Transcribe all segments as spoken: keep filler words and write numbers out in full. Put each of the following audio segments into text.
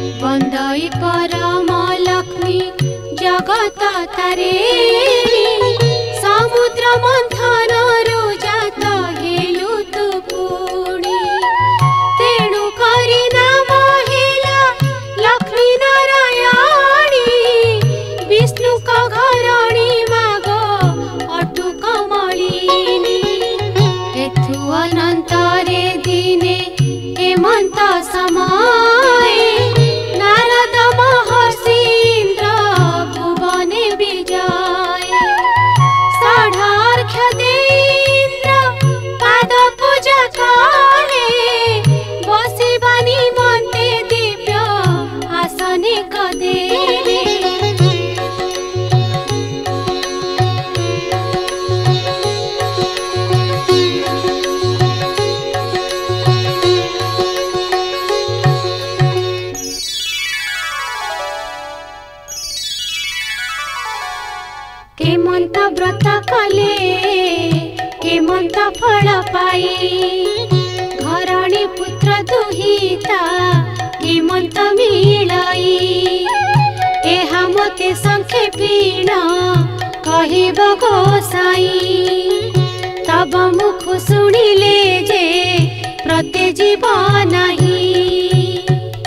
बंदई परम लक्ष्मी जगत तारे समुद्र मंथन जात हेलु तु पुणी तेणु करी नाम हेला लक्ष्मी नारायणी विष्णु का घरणी माग अटु कमलिनी एथु अनंतरे दिने हेमंत समय नारद महर्षि इंद्र भुवने विजय साढ़ार्घ्य दे इंद्र पाद पूजा कले बसिबानी मन्ते दिव्य आसने कदेले हेमंत व्रत कले हेमंत फल पाई घरणी पुत्र दुहिता हेमंत मिलई एहा मते संक्षेपीण कहिब गोसाई तब मुख शुणिले जे प्रते जीव नहीं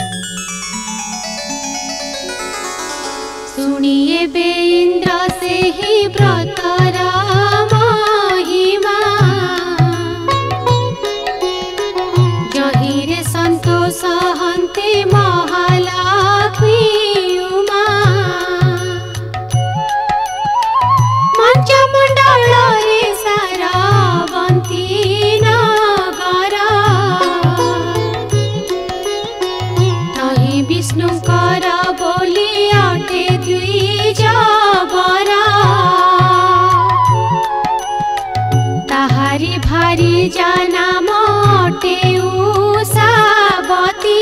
सुनिए बे इंद्र से ही व्रतर महिमा जहिरे संतोष हन्ते महालक्ष्मी उमा मंचमंडल रे सारावंती नगर तहि विष्णुकर बोली अटे द्विज ताहारी भारी जाना मोटे उषावती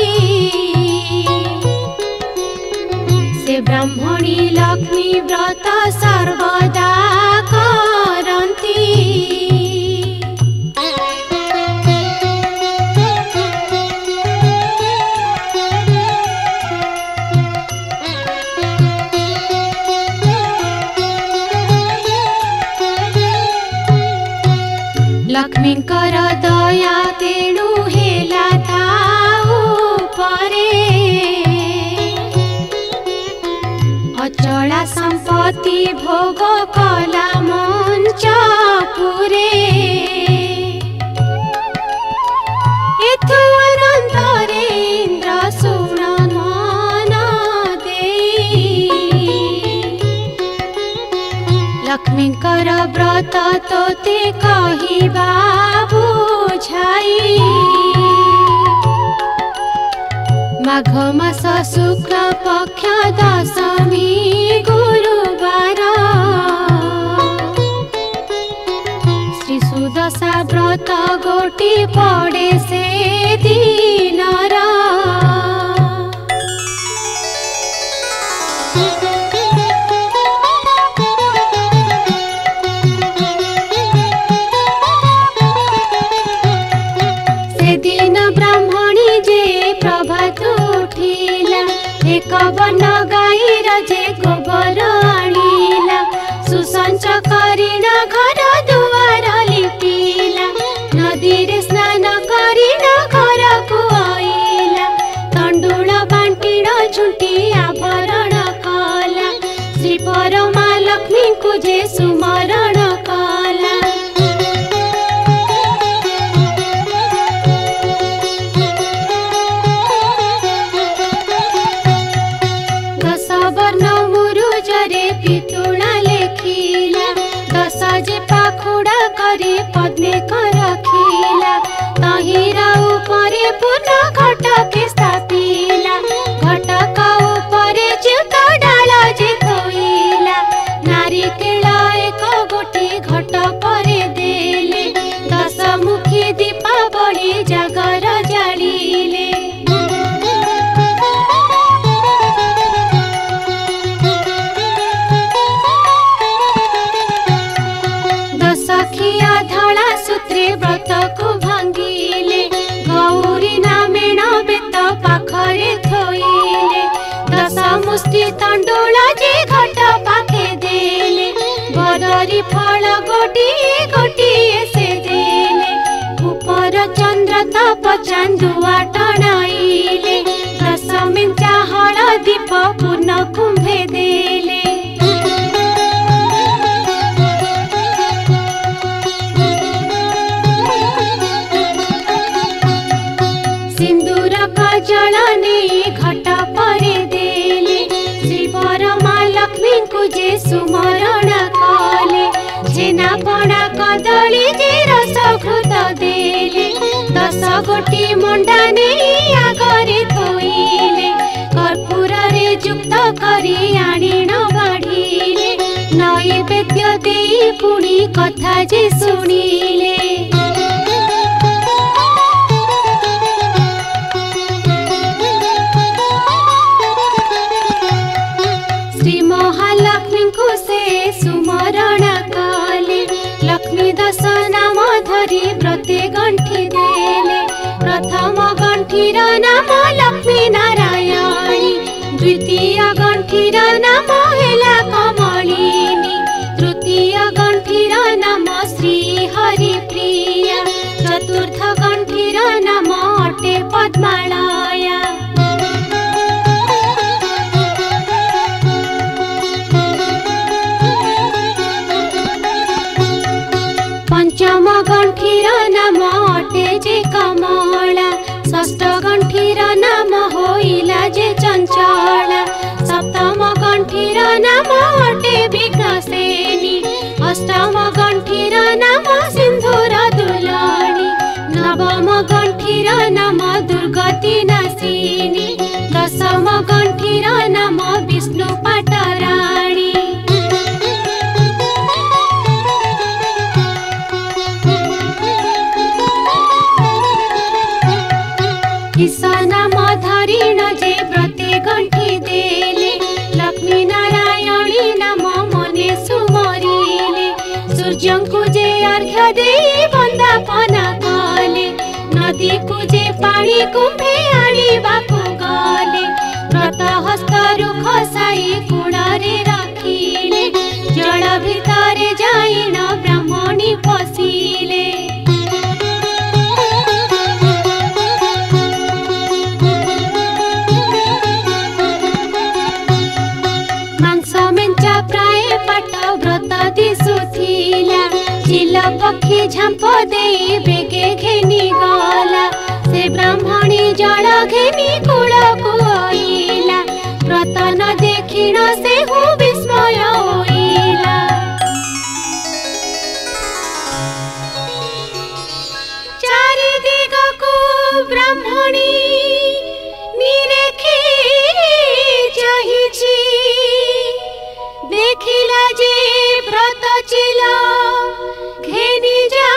से ब्राह्मणी लक्ष्मी व्रत सर्वदा करन्ती लक्ष्मी कर दया तेणु हेला ताऊ परे अचला संपत्ति भोग कला मंच पुरे एथु अनंतरे इंद्र सुन मन देई लक्ष्मी कर व्रत तोते कहिबा बुझाई माघ मास शुक्ल पक्ष दशमी गुरुवार श्री सुदशा व्रत गोटी पड़े से दिनर दिन ब्राह्मणी जे प्रभात उठिला एक वन गाईर जे गोबर आनिला सुसंच करिण घर दुआर लिपिला नदी रे स्नान करिण घर को आइला तंडुल बांटिण झुंटी आभरण कला श्री परमा लक्ष्मी को जे सुमरण कला पितुणा लेखिला दस जे पाखुड़ा करे पद्मे कर रखिला तहिरा उपरे पूर्ण घटके स्थापिला घटक उपरे चिउत डाल जे थोइला नारिकेल एक गोटी घट परे देले दस मुखी दीपावली जागर जालिले सखिया धड़ा सूत्रे व्रत को भांगिले गौरी नामेण बेत पाखरे थोइले मुष्टि तंडुल जे घट पाखे देले बदरी फल गोटी गोटी से देले ऊपर चंद्र तप चांदुआ टणाइले दस मिंचा हलदीप पूर्ण कुंभे देले सिंदूर कजल नहीं घट परे देले श्रीवर माँ लक्ष्मी को जे सुमरण कले छेना पड़ा कदली जे रस घृत देले दस गोटी मंडा नहीं आगरे थोइले कर्पूर रे युक्त करी आनिण बाढ़िले नैवेद्य देई पुणी कथा जे शुणिले श्री महालक्ष्मी को से सुमरण कले लक्ष्मी दश नाम धरी व्रते गंठी देले प्रथम गंठीर नाम लक्ष्मी नारायणी द्वितीय गंठीर नाम हेला कमलिनी तृतीय गंठीर नाम श्री हरि प्रिया चतुर्थ गंठीर नाम अटे पद्मालया पंचम गंठीर नाम अटे जे कमला षष्ठ गंठीर नाम होइला जे चंचला सप्तम गंठीर नाम अटे विघ्नसेनी अष्टम गंठीर नाम सिंधुर दुलानी नवम गंठीर नाम दुर्गति नाशिनी दशम गंठीर नाम विष्णु पाटराणी ईशाना मधरीण जे व्रते गंठी देले लक्ष्मी नारायणी नाम मने सुमरिले सूर्य को जे अर्घ्य देई वंदापन कले नदी को जे पानी कुंभे आनिबाकु गले व्रत हस्त रुख साई कुड़े रखिले जल भितरे जाइण ब्राह्मणी पशिले चिल पक्षी झांप दे बेगे घेनी गला से ब्राह्मणी जल घेनी कूल को आइला व्रत न देखिण से हूँ विस्मय होइला चारि दिग को ब्राह्मणी निरेखी जहिछि देखिला जे व्रत चिला घेनी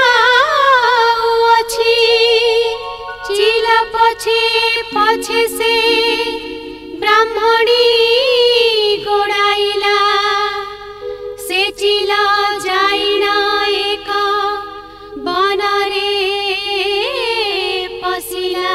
जाउअछि चिला पछे पछे से ब्राह्मणी गोड़ाइला से चिला जाइना एक बनरे पसिला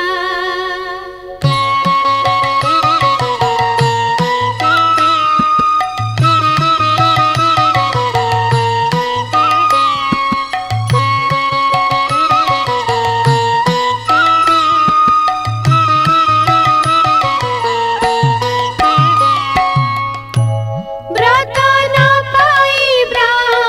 व्रत न पाई ब्राह्मणी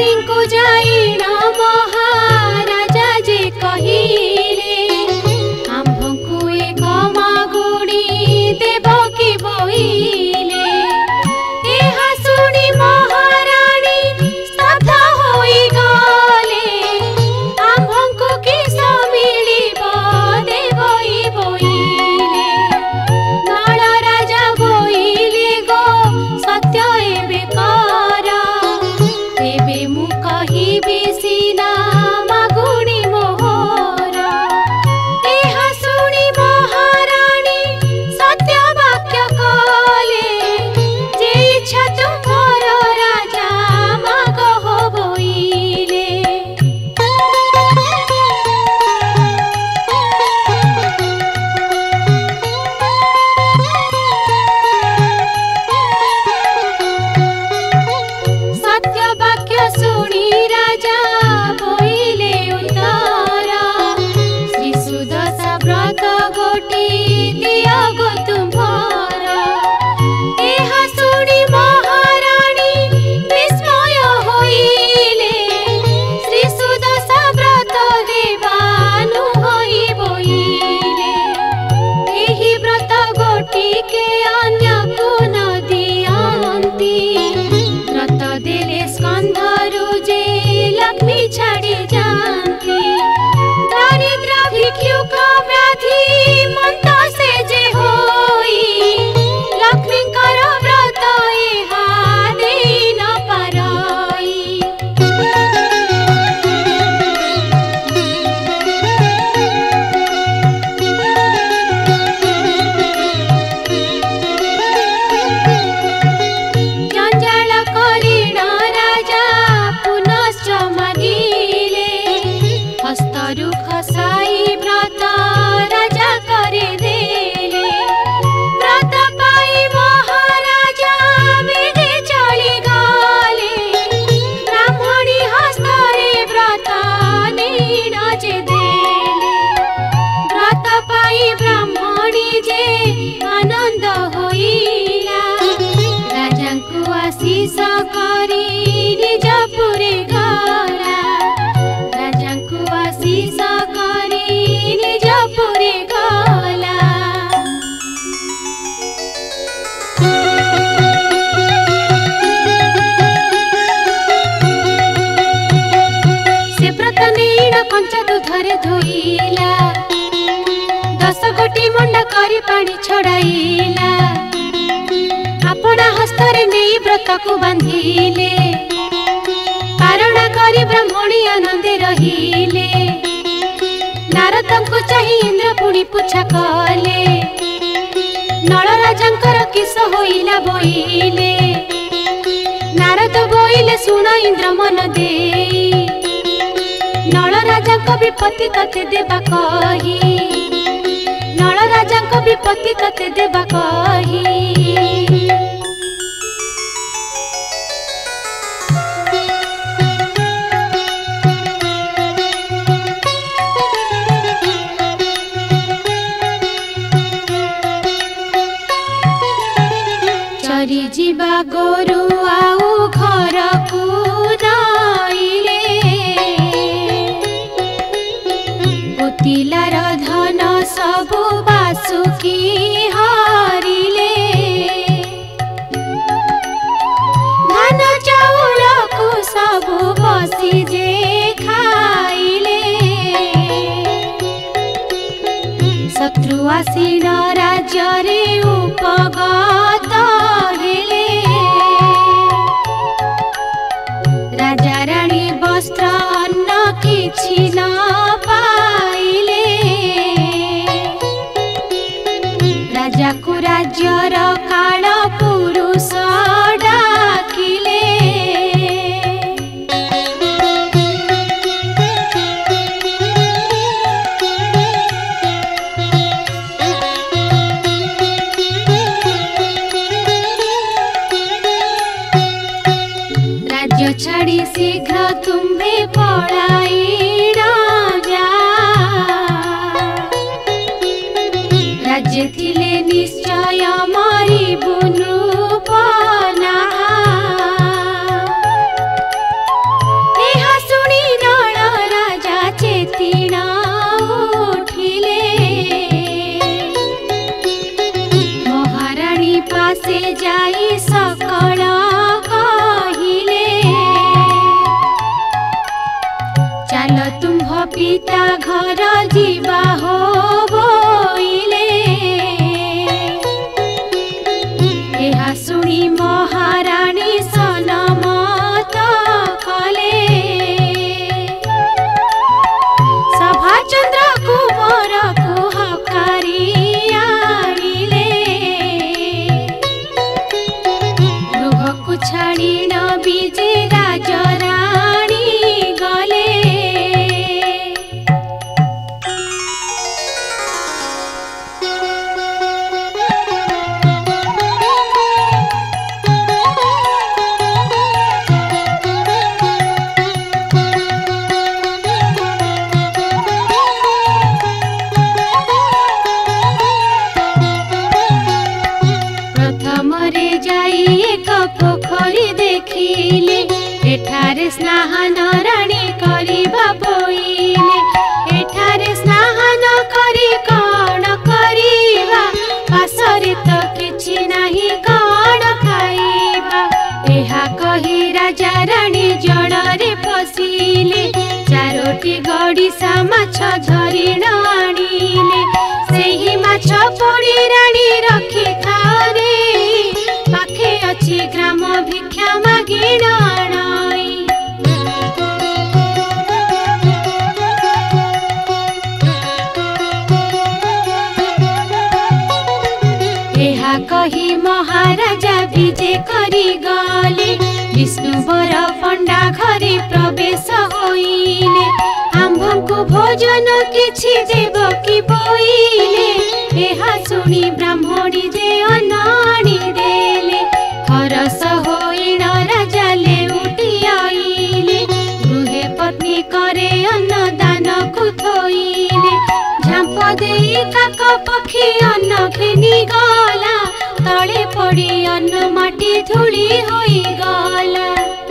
रानी को जाइन महाराजा जे कहिले आम्भଙ୍କୁ एक मागुणी देव कि बोइले एहा सुनी महारानी स्तब्ध होई गले आम्भଙ୍କୁ किस मिलिब देवई बोइले नळ राजा बोइले गो सत्य एबे कर तेबे मु कहिबि सिना मागुणी मोहर एहा सुनी महारानी सत्य वाक्य कले जे इच्छा तुमर राजा माग हो बोइले सत्य वाक्य सुनी राजा बोइले उतर श्री सुदशा व्रत गोटी दिया गो तुम्हार एहा सुनी महारानी विस्मय होइले श्री सुदशा व्रत देवानु होई बोइले एही व्रत गोटी के अन्य को न दियंती व्रत देले स्कंधरु जे लक्ष्मी छाड़ी जानती दारिद्र भिक्षुक व्याधि मंत से जे होई लक्ष्मी कर व्रत एहा देई न पारई जंजाल करिण राजा पुनश्च मागिले हस्तरु खसाई व्रत राजा करे देले व्रत पाई महाराजा बेगे चली गले ब्राह्मणी हस्तरे व्रत नीण जे देले व्रत पाई ब्राह्मणी जे आनंद होइला राजांकु आशीष करी निज पुरे गला राजांकु आशीष करी निज पुरे गला से व्रत नीण कंच दूधरे धोइला दस गोटी मंडा करी पानी छड़ाइला अपना हस्तरे नहीं व्रत को बांधिले पारणा करी ब्राह्मणी आनंदे रहिले नारदଙ୍କୁ चाही इंद्र पुणी पूछा कले नळ राजांकर किस होइला बोइले नारद बोइले सुन इंद्र मन देई नळ राजांक विपत्ति तते देबा कही नळ राजांक विपत्ति तते देबा कही चरी जीवा गोरु आउ घर को नाइले पुतिलार धन सबु बासुकी हारिले धान चाउल को सबु बसी जे खाइले शत्रु आसीन राज्य रे उपगत हेले राजा रानी वस्त्र अन्न किछि न पाइले राजा को राज्यर काल पुरुष डाकिले राज्य छाड़ी शीघ्र तुम्हें पढ़ाई न जा राज्य थिले निश्चय मारी बुनु पना पिता घर जीवा हो बोइले एहा सुनी महारानी सनमत कले सभाचंद्र कुंवर को हकारी आनिले गृह को छाड़ी न बीजे राजराणी गले पोखरी देखिले एठारे स्नान राणी करिबा बोइले एठारे स्नान करी कण करिबा पासरे तो किछि नाही कण खाइबा एहा कही राजा राणी जड़रे फसिले चारोटी गड़िसा माछ धरिण आनिले सेही माछ पड़ी राणी रखी खारे पाखे अच्छी ग्राम भिक्षा मागिण आणाई एहा कही महाराजा विजे करी गले विष्णुवर पंडा घरे प्रवेश होइले आम्भଙ୍କୁ भोजन किछि देव कि बोइले एहा सुनी ब्राह्मणी जे अन्न आनी देले हरस होइण राजा लेउटी आइले गृहे पत्नी करे अन्न दान को थोइले झांप देई काक पक्षी अन्न घिनी गला तळे पड़ी अन्न माटी धूली होई गला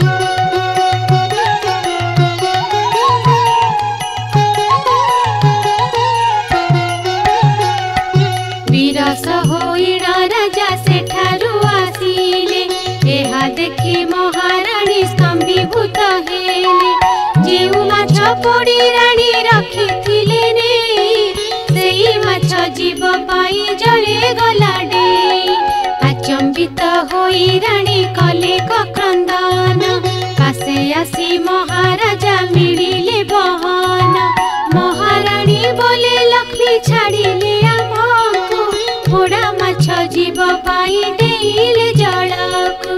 विरस होइण राजा सेठारु आसिले एहा देखि महाराणी स्तंभीभूत हेले जेउ माछ पड़ी राणी रखिथिले ने सेई माछ जीव पाई जळे गला डेई अचंबित होई राणी कले क्रंदन पासे आसी महाराजा मिलिले बहन महाराणी बोले लक्ष्मी छाड़िले आमको पोड़ा माछ जीव पाई देइले जळको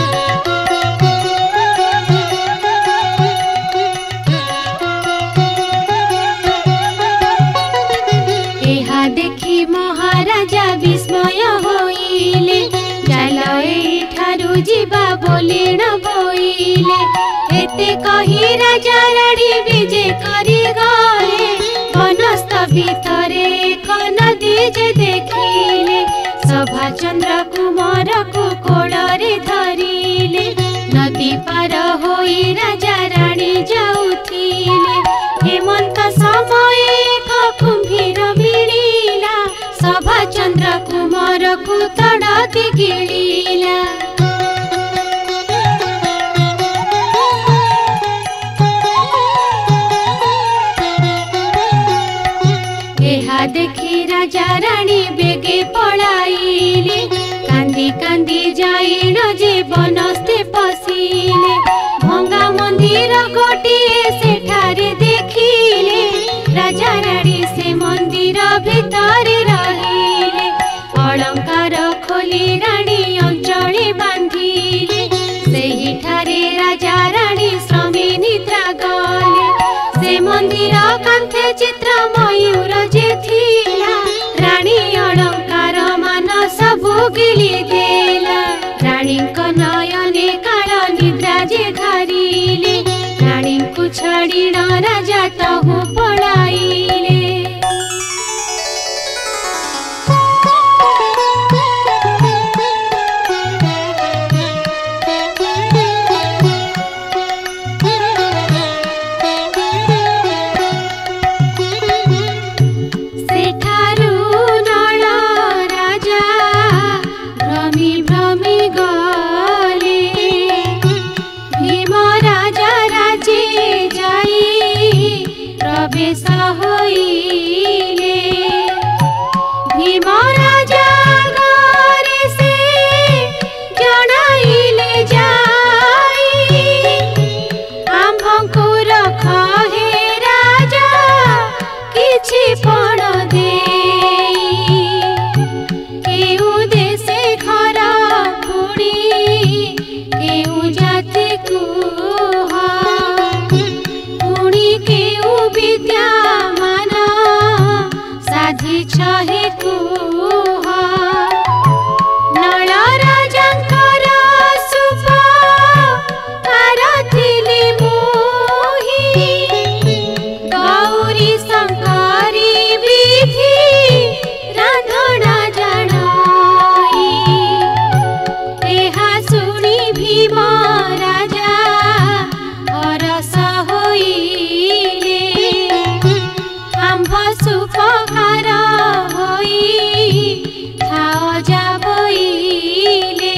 एहा देखि महाराजा विस्मय होइले जाल एठारु जीवा बोलिण बोइले एते कही राजा राणी विजे करी गले वनस्थ भितरे एक नदी जे देखिले सभाचंद्र कुमार को कोड़रे धरिले नदी पार होई राजा राणी जाउथिले हेमंत समय एक कुंभीर मिलिला सभाचंद्र कुमार को तड़ाती गिलिला एहा देखी राजा राणी बेगे पळाइले कांदी कांदी जाइण जे बनस्ते पसिले भंगा मंदिर गोटिए सेठारे देखिले राजा राणी से मंदिर भितरे रहिले अलंकार खोली राणी अंचळे बांधिले सेही ठारे राजा राणी श्रमी निद्रा गले से मंदिर कांथे चित्र मयूर जे थिला राणी अलंकार मान सबु गिली देला राणी को नयने काल निद्रा जे घारिले राणी को छाड़िण राजा तहु पळाइले राधिछ हे कुह नळ राजांकर सुपकार थिली मोहि गौरी शंकरी विधि रांधणा जणाई एहा सुनी भीम राजा हरस होइले आंभ सुपकार होई थाओ जाबइले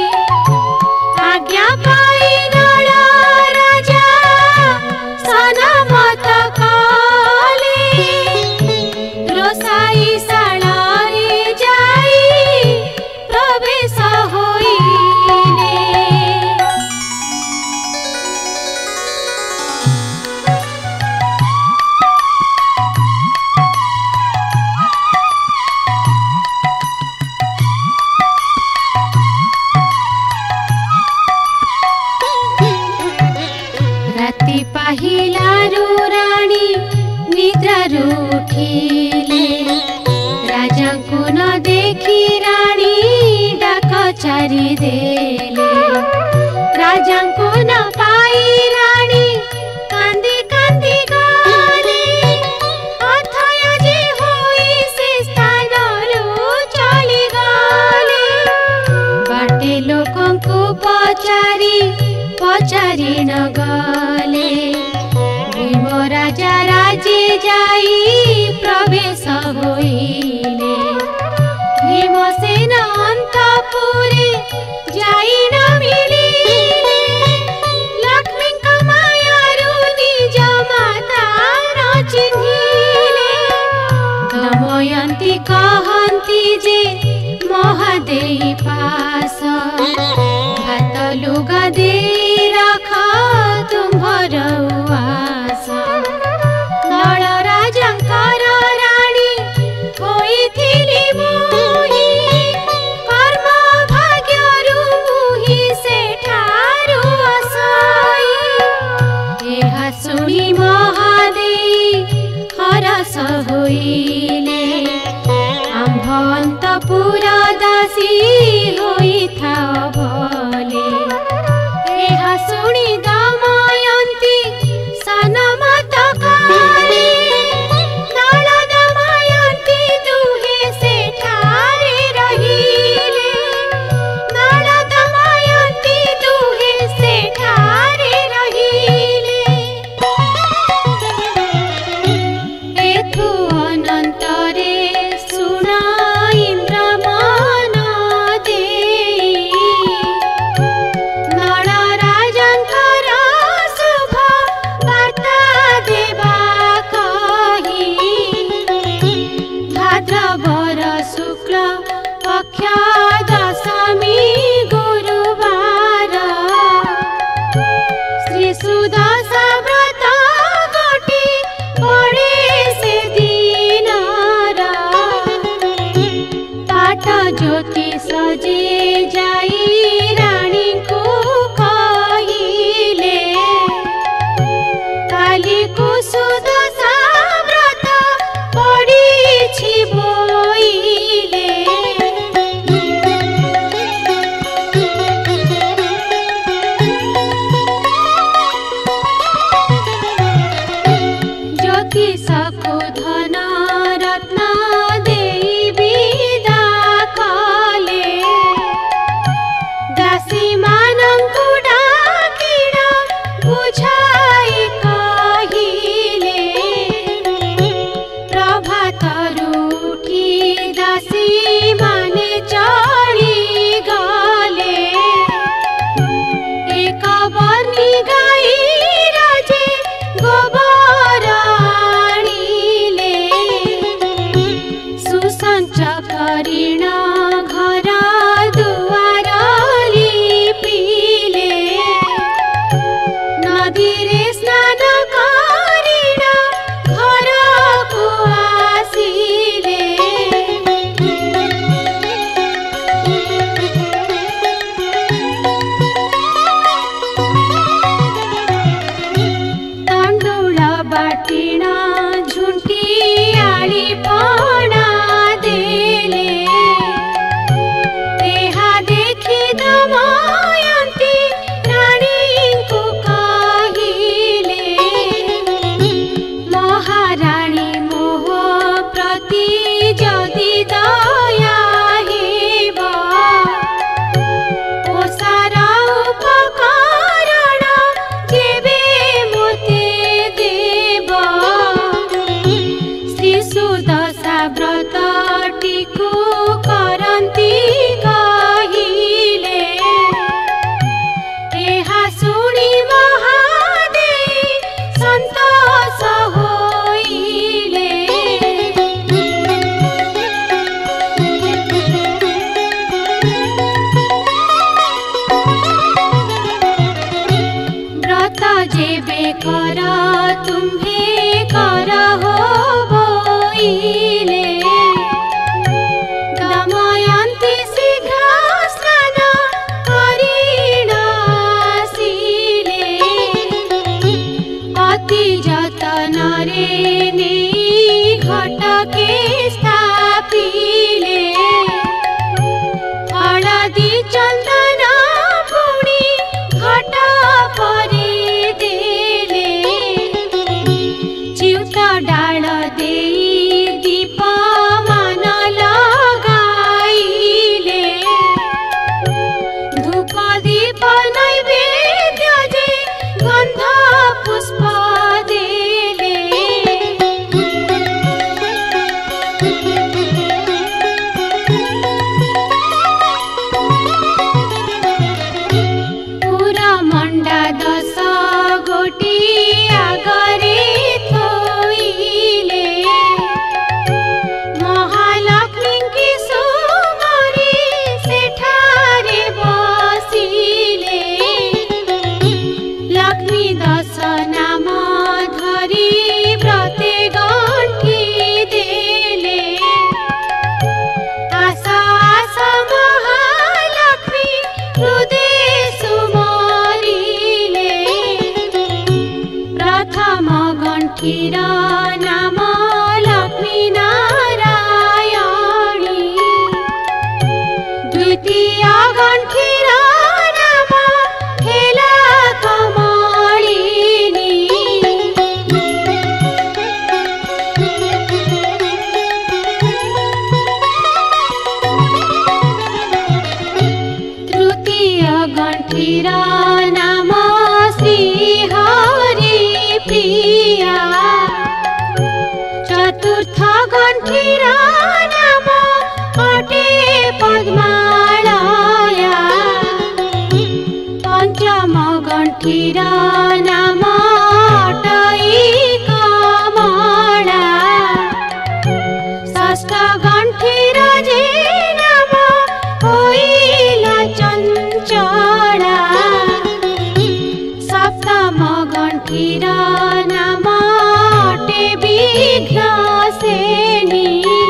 आज्ञा पाई नळ राजा सनमत कले रोसाई शालारे जाई प्रवेश होइले राति पाहिलारू राणी निद्रारू उठिले राजा को न देखी राणी डाक चारि देले राजा को न पाई राणी कांदी कांदी गले अथय जे होई से स्थानरू चली गले बाटे लोकों को पचारी पचारि न गले भीम राजा राजे जाई प्रवेश होइले भीमसेन अंतपुरे जाई न मिलिले लक्ष्मी मायारू निज माता न चिन्हिले दमयंती कहंती जे महादेई पास भात लुगा दे रख तुम्भर उआस नळ राजांकर राणी होइथिली मोहि कर्म भाग्यरू मुहि सेठारू असई एहा सुनी महादेई हरस होइले आंभ अंतपुर दासी होइथाओ भले एहा सुनी दमयंती सनमत कले नळ दमयंती दुहे सेठारे रहिले नळ दमयंती दुहे सेठारे रहिले एथु अनंतरे सुना इंद्र मन देई नळ राजांकर शुभ वार्ता देवा कही भाद्रवर शुक्ल पक्ष दशमी गुरुवार श्री सुदशा व्रत गोटी पड़े से दिनर पाठ ज्योति सजे जाई रानी को कहिले काली को सुदशा व्रत पड़िछि बोइले ज्योतिष को धन रत्न देई विदा कले दासी मानंकु डाकिण बुझाई कहिले प्रभातरू उठी दासी माने चली गले एक बर्नी गाई राजे गोबर आनिले सुसंचकरिण घर दुआर लिपिले नदीरे स्नान करिण घर को आसिले तंडुल बाटिण झुंटी आली पणा कर तुम्हे कर हो बोइले दमयंती शीघ्र स्नान करिण आसिले अति जतन रे नेई घटके स्थापिले हळदी चंदन पुणी घट परे देले चिउत डाल देई दीप मान लगाइले धूप दीप नैवेद्य जे गंध पुष्प देले पूरा मंडा दस गोटी आगरे थोइले महालक्ष्मी की सुमरी सेठारे बसिले लक्ष्मी दस नाम धरी व्रते गंठी देले आशा आशा महालक्ष्मी हृदय सुमरिले प्रथम गंठीर नाम लक्ष्मी नारायणी द्वितीय गंठीर नाम हेला कमलिनी तृतीय गंठीर नाम श्री हरि प्रिया चतुर्थ गंठीर नाम अटे पद्मालया पंचम गंठीर नाम अटई कमला षष्ठ गंठीर जे नाम होइला चंचला सप्तम गंठीर नाम अटे विघ्नसेनी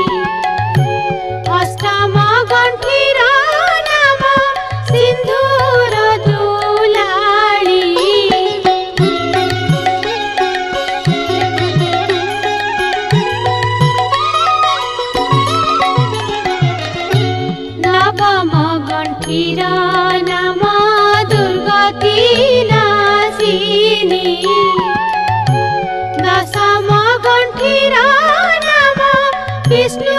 अष्टम गंठीर नाम सिंधूर दुलाली नवम गंठीर नाम दुर्गति नाशिनी दशम गंठीर नाम विष्णु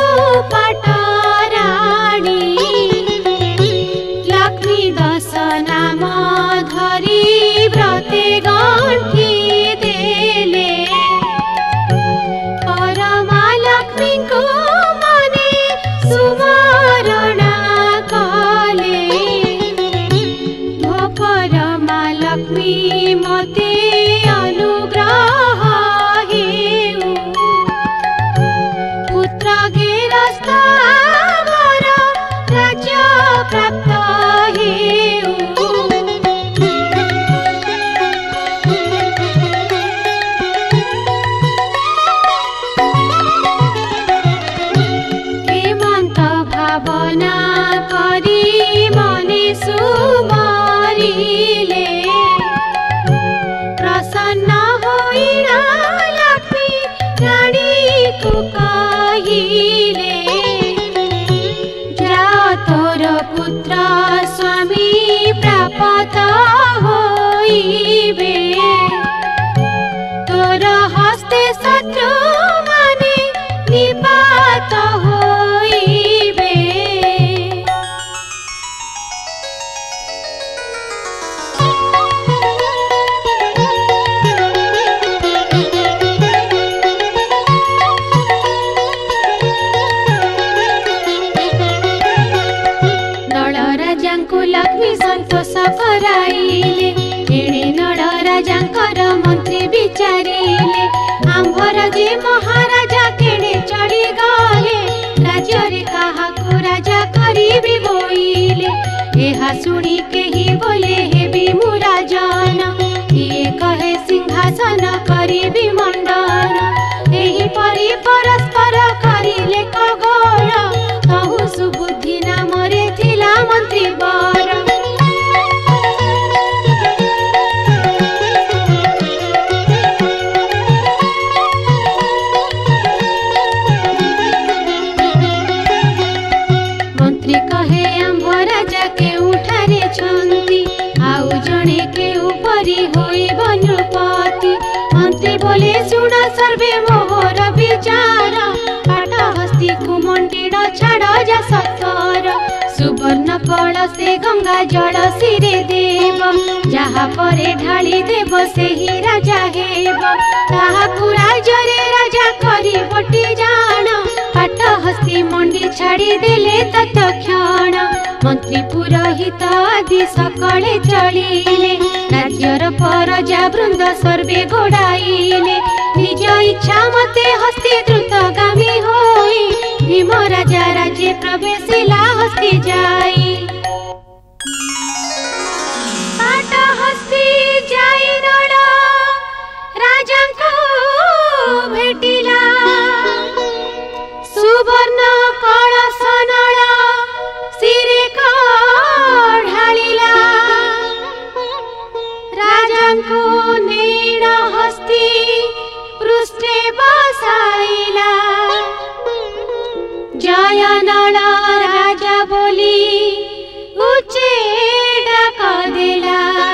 पटराणी लक्ष्मी दश नाम धरी व्रते गंठी देले परमा लक्ष्मी को मने सुमरण कले परमा लक्ष्मी मते अनुग्रह हेउ पुत्र गिरस्थ आवर राज्य प्राप्त हेउ हेमंत भावना करी मने सुमरिले प्रसन्न होइण लक्ष्मी रानी को कहिले जा तोर पुत्र स्वामी प्राप्त होइबे तोर हस्ते शत्रु माने निपात होइबे नळ राजांको लक्ष्मी संतोष कराइले एणे नळ राजांकर मंत्री विचारिले आंभर जे महाराजा केणे चढ़ी गले राज्य रे काहाको राजा करिबी बोइले एहा सुनी केही बोले हेबी मु राजन किए कहे सिंहासन करिबी मंडन एही परि परस्पर करिले खगोल तहु सुबुद्धि नामरे थिला मंत्री बर मंत्री कहे आंब राजा के उठारे छंती आउ जणे के उपरी होइब नृपति मंत्री बोले सुन सर्वे मोहर विचार पाटहस्ती कुमंडिड छाड़ जा सतर सुवर्ण कलशे गंगा जल सिरे देव जहा परे ढाली देव सेही राजा हेब ताहाकु राजरे राजा करी बटी जान पाटहस्ती मंडी छाड़ी देले तत्क्षण मंत्री पुरोहित आदि सकले चलिले राज्यर परजा वृंद सर्वे गोड़ाइले निज इच्छा मते हस्ती द्रुतगामी होई भीम राजा राज्य प्रवेशिला हस्ती जाई पाटहस्ती जाई नड़ राजा को भेटिला सुवर्ण कलश नळ सिरे ढालिला राजा को नेण हस्ती पृष्ठे बसाइला जय नळ राजा बोली उच्चे डाक देला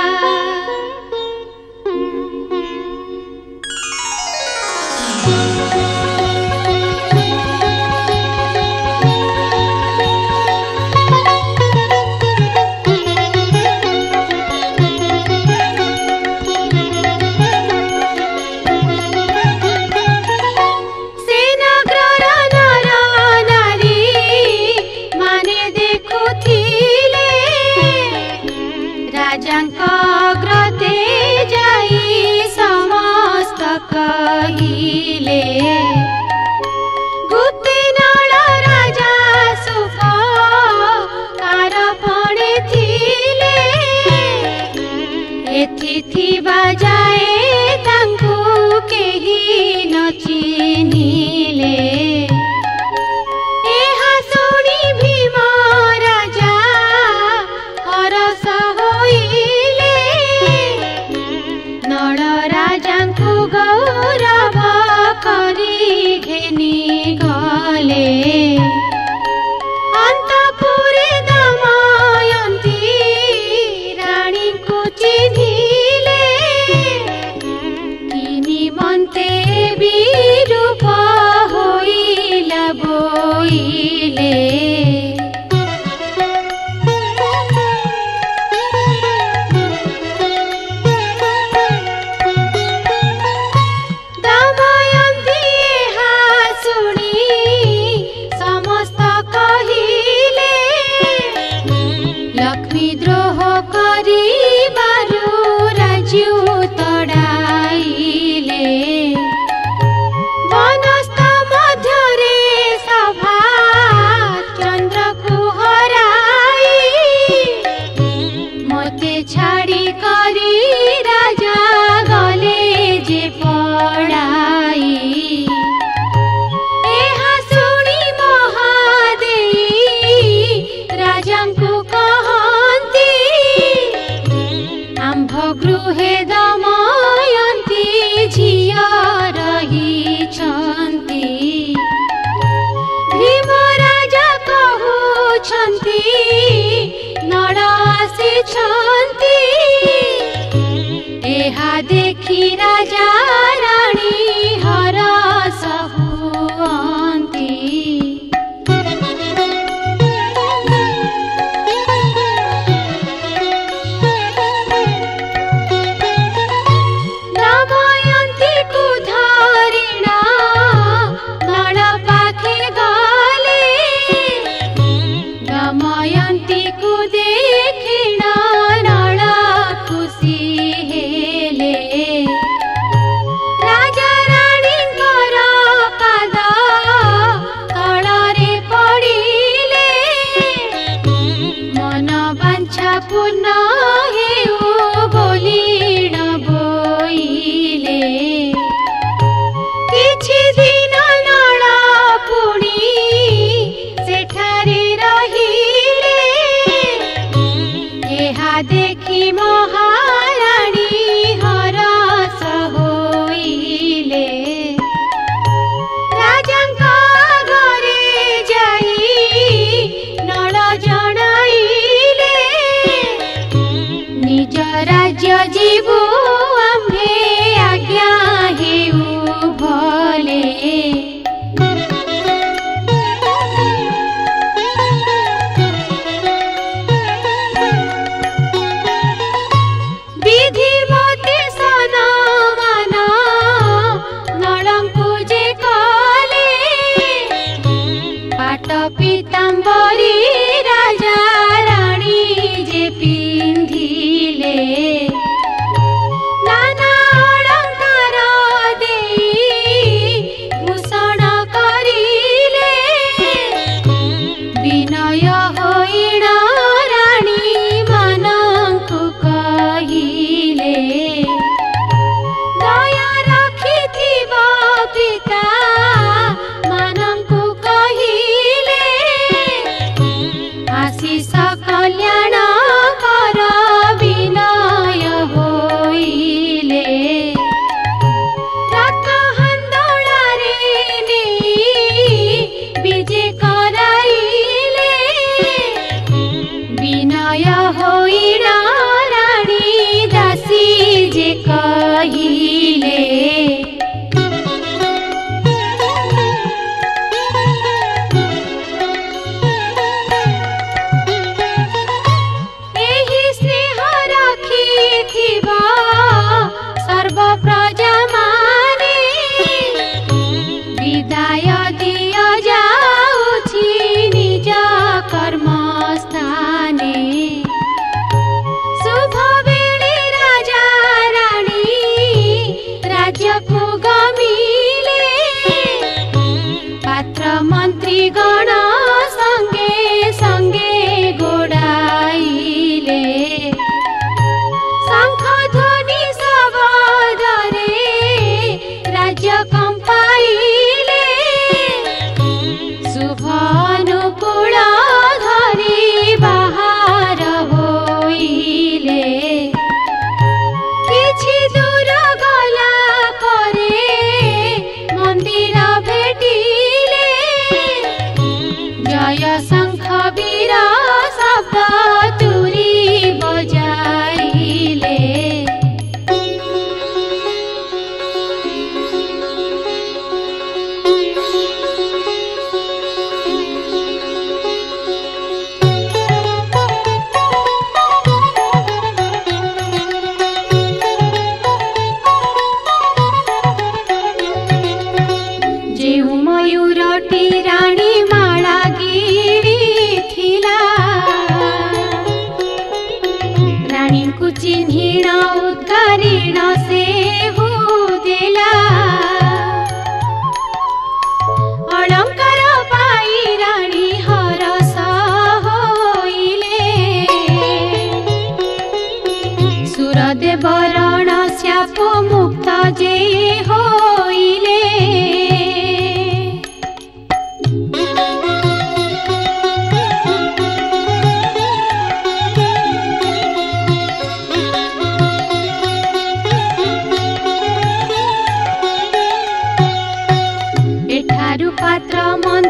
कहिले गुप्ते नळ राजा सुख कार पणे थिले एथि थिबा जाए तांकु केही न चिन्हिले एहा सुनी भीम राजा हरस होइले नळ राजांकु गौरव करी घेनी गले अंतपुरे दमयंती रानी को चिन्हिले किनी मन्ते विरूप होइला बोइले तड़ाइले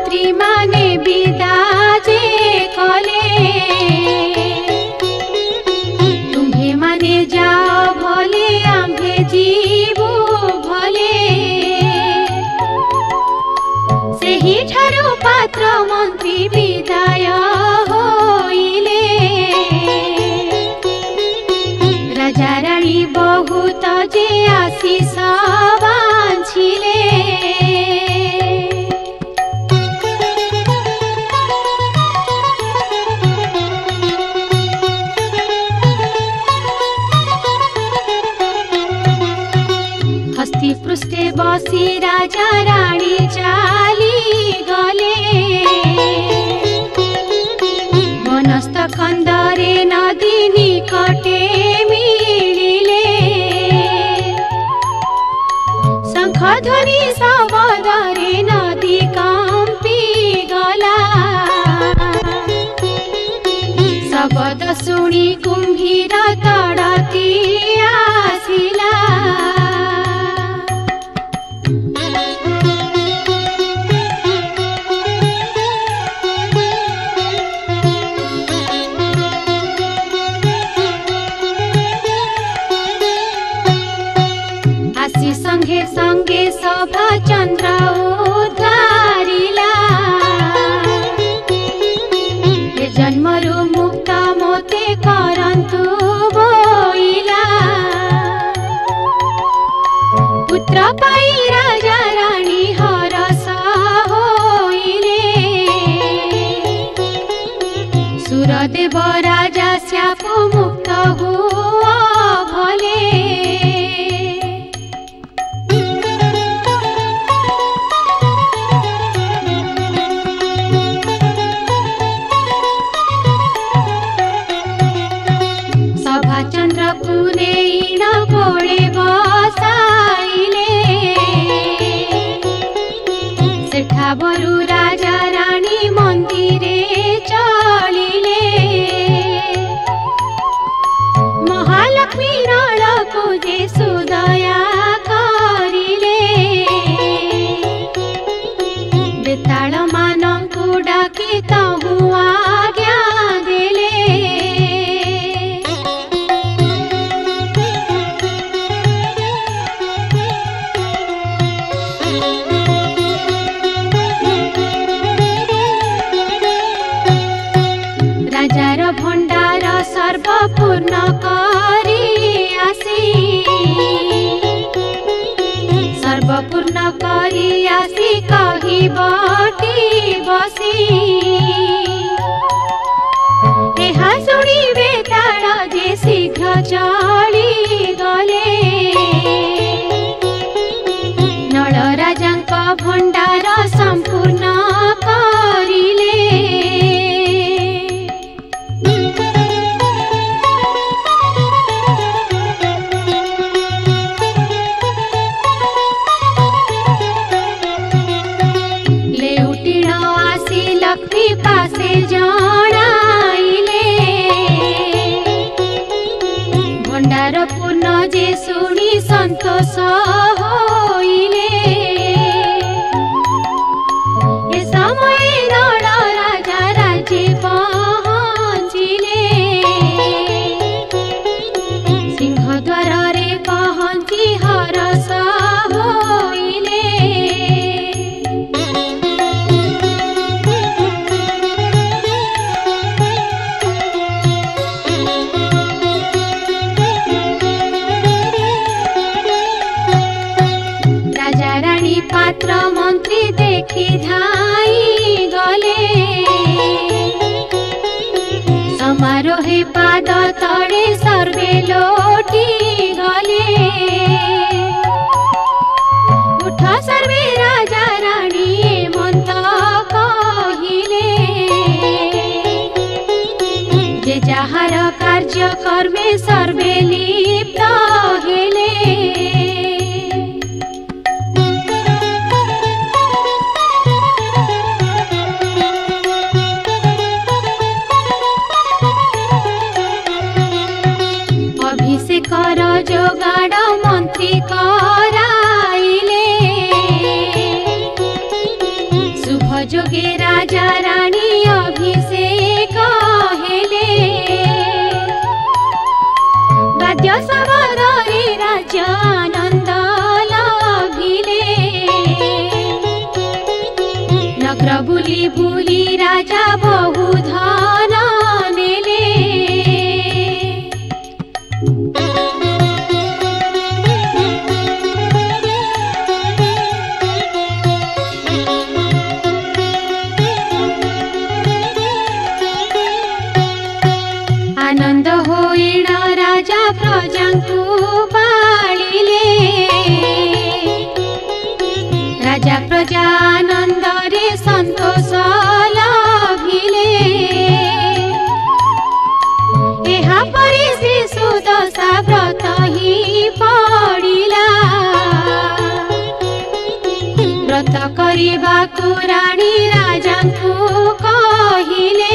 मंत्री माने विदा जे कले तुम्हे माने जाओ भले आम्भे जीवु भले सेही ठारू पात्र मंत्री विदाय होइले राजा रानी बहुत जे आशीष बांछिले हस्ती पृष्ठे बसी राजा रानी चाली गले वनस्थ खंदरे नदी निकटे मिलिले शंखध्वनि शब्दरे नदी कंपी गला शब्द सुनी कुम्भीर तड़ती आसिला संगे संगे सभा चंद्र उद्धारिला हे जन्मरु मुक्त मोते करंतु बोइला पुत्र पाई राजा रानी हरस होइले सुरदेव राजा श्याप मुक्त हुआ भले बरु राजा रानी मंदिरे चलिले महालक्ष्मी नळको जे सुदया करिले बेताल मानंकु डाकी तहु आज्ञा देले राजार भंडार सर्वपूर्ण करी आसी सर्वपूर्ण करी आसी कही बटी बसी एहा सुनी बेताल जे शीघ्र चली गले नल राजांक भंडार संपूर्ण करिले लक्ष्मी पासे जणाइले भंडार पूर्ण जे सुनी संतोष होइले ए समय नल राजा राज्य पहुँचिले सिंहद्वार रे पहुँची हरस होइले पात्र मंत्री देखी धाई गले समारोहे पाद तले सर्वे लोटी गले उठ सर्वे राजा रानी मंत कहिले जे जहार कार्य कर्मे सर्वे लिप्त हेले कर जोगाड़ मंत्री कराइले शुभ जोगे भक्ति भूली राजा बहु धन नेले। आनंद होइण राजा प्रजांकु पालिले। राजा प्रजा आनंद रे संतोष लभिले। एहा परि शिशु दशा व्रत ही पड़िला। व्रत करिबाकु रानी राजांकु कहिले।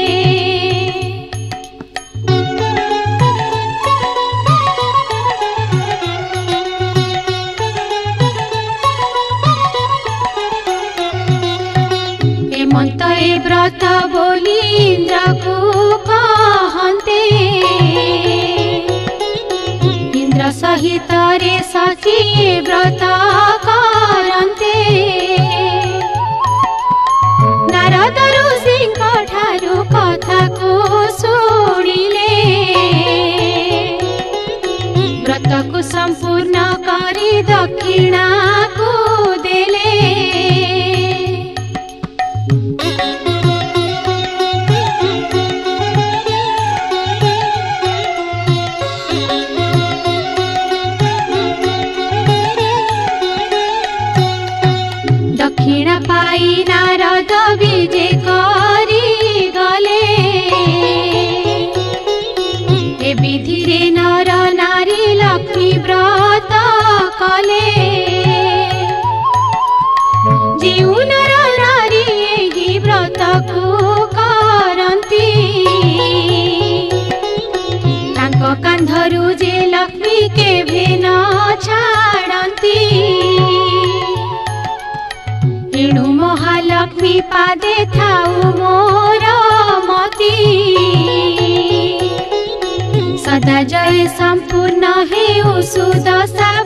हेमंत ए व्रत बोली इंद्र को कहते। इंद्र सहित रे सखी व्रत करते। नारद ऋषिंक ठारु कथा को शुणिले। व्रत को संपूर्ण करी दक्षिणा को देले। दक्षिणा पाई नारद विजे करी गले। ए विधि रे नर नारी लक्ष्मी व्रत कले। जीव नर नारी एही व्रत को करंती। तांको कांधरु जे लक्ष्मी केभे न छाड़ंती। एणु महालक्ष्मी पादे थाउ मोर मती। सदा जय संपूर्ण हेउ सुदशा